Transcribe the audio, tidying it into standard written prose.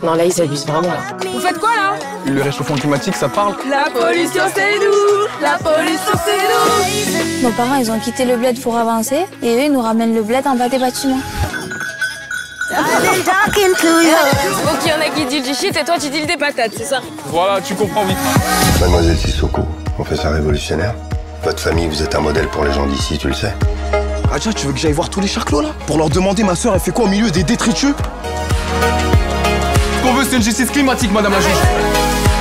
Non, là, ils abusent vraiment, là. Vous faites quoi, là? Le réchauffement climatique, ça parle. La pollution, c'est nous! La pollution, c'est nous! Nos parents, ils ont quitté le bled pour avancer, et eux, ils nous ramènent le bled en bas des bâtiments. Donc, il y en a qui disent du shit et toi, tu dis des patates, c'est ça? Voilà, tu comprends vite. Mademoiselle Sissoko, on fait ça révolutionnaire. Votre famille, vous êtes un modèle pour les gens d'ici, tu le sais. Adja, tu veux que j'aille voir tous les charclos là? Pour leur demander ma soeur elle fait quoi au milieu des détritus? Ce qu'on veut, c'est une justice climatique, madame la juge.